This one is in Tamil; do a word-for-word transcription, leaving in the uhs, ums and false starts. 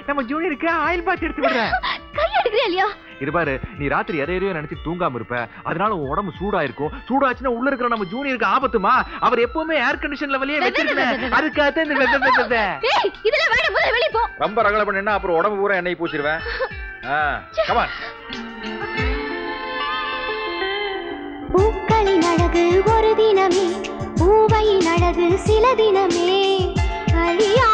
நம்ம ஜூனியருக்கு ஆயில் பாத் எடுத்து விடுறேன். கை எடுக்கறியா இல்லையா? இது பாரு, நீ ராத்திரி எதை எதையோ நினைச்சு தூங்காம இருப்ப, அதனால உன் உடம்பு சூடா இருக்கும். சூடாச்சுன்னா உள்ள இருக்கிற நம்ம ஜூனியருக்கு ஆபத்துமா? அவர் எப்பவுமே ஏர் கண்டிஷன் லெவலியே வச்சிருக்கேன். அதுக்காக இந்த ஏய் இதெல்லாம் வேணாம், முதல்ல வெளிய போ. ரொம்ப ரகல பண்ணேன்னா அப்புறம் உடம்பு பூரா எண்ணெய் பூச்சிடுவேன். ஆ கம் ஆன். பூக்களின் அழகு ஒரு தினமே, பூவையின் அழகு சில தினமே, அழியா